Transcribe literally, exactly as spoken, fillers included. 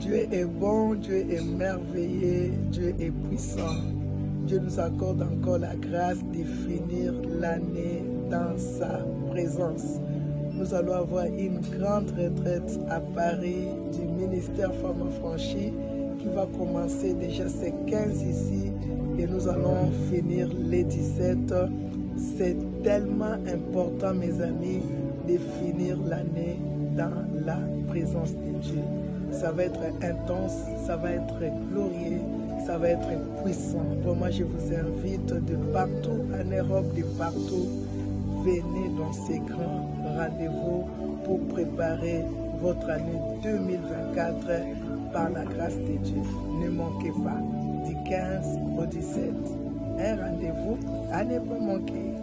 Dieu est bon, Dieu est merveilleux, Dieu est puissant. Dieu nous accorde encore la grâce de finir l'année dans sa présence. Nous allons avoir une grande retraite à Paris du ministère Femmes Affranchies qui va commencer déjà c'est quinze ici et nous allons finir les dix-sept. C'est tellement important, mes amis, de finir l'année dans la présence de Dieu. Ça va être intense, ça va être glorieux, ça va être puissant. Vraiment, je vous invite de partout en Europe, de partout. Venez dans ces grands rendez-vous pour préparer votre année deux mille vingt-quatre par la grâce de Dieu. Ne manquez pas, du quinze au dix-sept. Un rendez-vous à ne pas manquer.